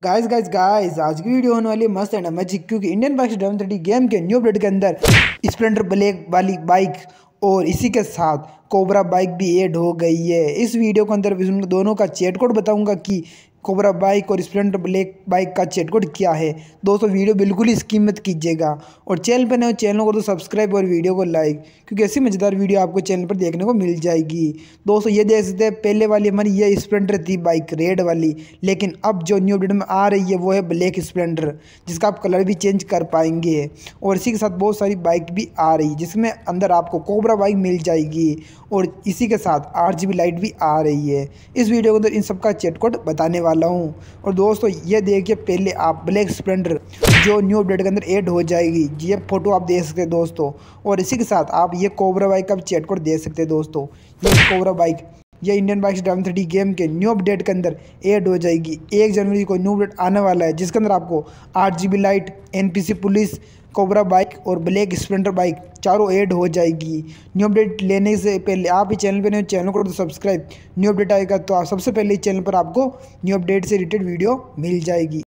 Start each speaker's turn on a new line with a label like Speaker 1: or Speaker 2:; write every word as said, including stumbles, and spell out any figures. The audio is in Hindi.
Speaker 1: गाइस गाइस गाइस आज की वीडियो होने वाली है मस्त एंड मैजिक, क्योंकि Indian bike driving thirty game के न्यू अपडेट के अंदर स्प्लेंडर ब्लैक वाली बाइक और इसी के साथ कोबरा बाइक भी ऐड हो गई है। इस वीडियो के अंदर उन दोनों का चैट कोड बताऊंगा कि कोबरा बाइक और स्प्लेंडर ब्लैक बाइक का चैट कोड क्या है। दोस्तों वीडियो बिल्कुल ही स्किप मत कीजिएगा और चैनल पर नए चैनल को तो सब्सक्राइब और वीडियो को लाइक, क्योंकि ऐसी मजेदार वीडियो आपको चैनल पर देखने को मिल जाएगी। दोस्तों ये देख सकते हैं, पहले वाली हमारी ये स्प्लेंडर थी बाइक रेड वाली, लेकिन अब जो न्यू अपडेट में आ रही है वो है ब्लैक स्प्लेंडर, जिसका आप कलर भी चेंज कर पाएंगे। और इसी के साथ बहुत सारी बाइक भी आ रही, जिसमें अंदर आपको कोबरा बाइक मिल जाएगी और इसी के साथ आठ जी बी लाइट भी आ रही है। इस वीडियो के अंदर इन सबका चैट कोड बताने वाला हूँ। और दोस्तों ये देखिए, पहले आप ब्लैक स्प्लेंडर जो न्यू अपडेट के अंदर ऐड हो जाएगी, ये फोटो आप देख सकते हैं दोस्तों। और इसी के साथ आप ये कोबरा बाइक का चैट कोड देख सकते हैं दोस्तों। ये कोबरा बाइक ये Indian bikes driving thirty game के न्यू अपडेट के अंदर ऐड हो जाएगी। एक जनवरी को न्यू अपडेट आने वाला है, जिसके अंदर आपको आठ G B light, N P C police, Cobra bike और ब्लैक स्प्लेंडर बाइक चारों ऐड हो जाएगी। न्यू अपडेट लेने से पहले आप ही चैनल पे नए चैनल को तो सब्सक्राइब, न्यू अपडेट आएगा तो आप सबसे पहले चैनल पर आपको न्यू अपडेट से रिलेटेड वीडियो मिल जाएगी।